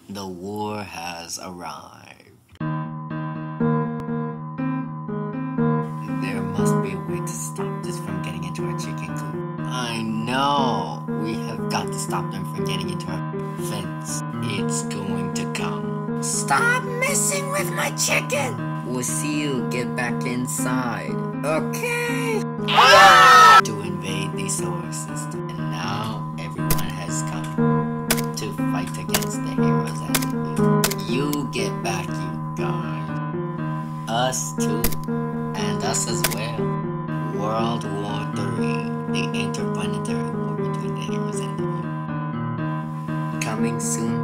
The war has arrived. There must be a way to stop this from getting into our chicken coop. I know! We have got to stop them from getting into our fence. It's going to come. Stop messing with my chicken! We'll see you get back inside. Okay! To invade the solar system. And now everyone has come to fight against the heroes and the villains. You get back, you guys. Us too. And us as well. World War III, the interplanetary war between the heroes and the villains. Coming soon